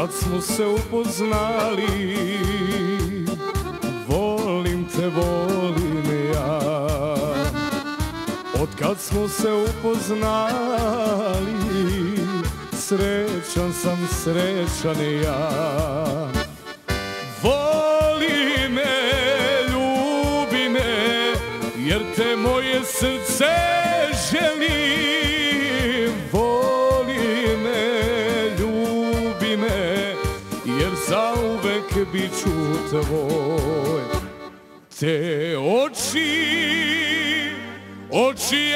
kad smo se upoznali. Volim te, volim ja. Od kad smo se upoznali, srećan sam, srećan ja. Voli me, ljubi me, jer te moje srce želi. Voli me, ljubi me, jer zauvek bit ću tvoj. Te oči, oči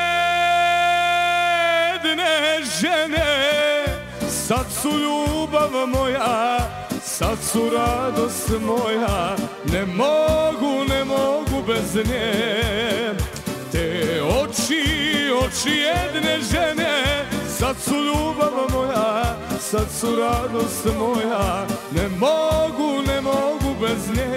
jedne žene, sad su ljubav moja, sad su radost moja. Ne mogu, ne mogu bez nje. Te oči, oči jedne žene, sad su ljubav moja, sad su radost moja. Ne mogu, ne mogu bez nje.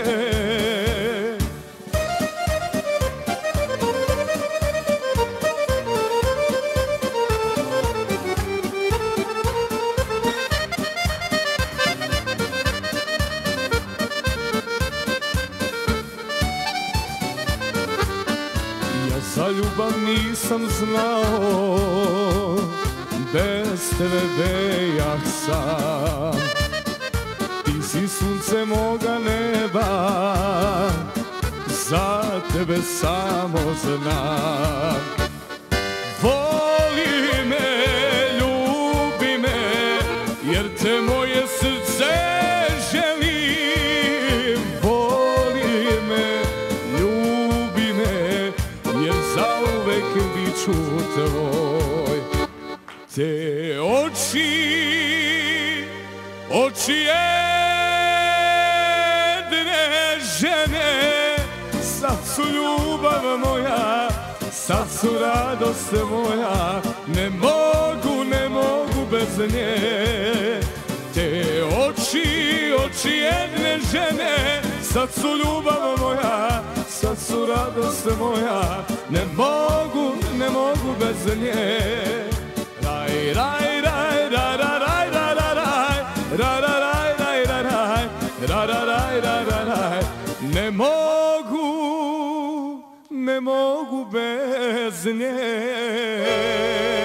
Za ljubav nisam znao, bez tebe bejah sam. Ti si sunce moga neba, za tebe samo znam. Voli me, ljubi me, jer te moje srce želi. Voli me, ljubi me, jer zauvek bit ću tvoj. Te oči, oči jedne žene, sad su ljubav moja, sad su radost moja. Ne mogu, ne mogu bez nje. Te oči, oči jedne žene, sad su ljubav moja, sad su radost moja. Ne mogu, ne mogu bez nje. Raj, raj, raj, raj, raj, raj, raj, raj, raj, raj, raj, raj, raj, raj, raj, raj, raj. Ne mogu, ne mogu bez nje.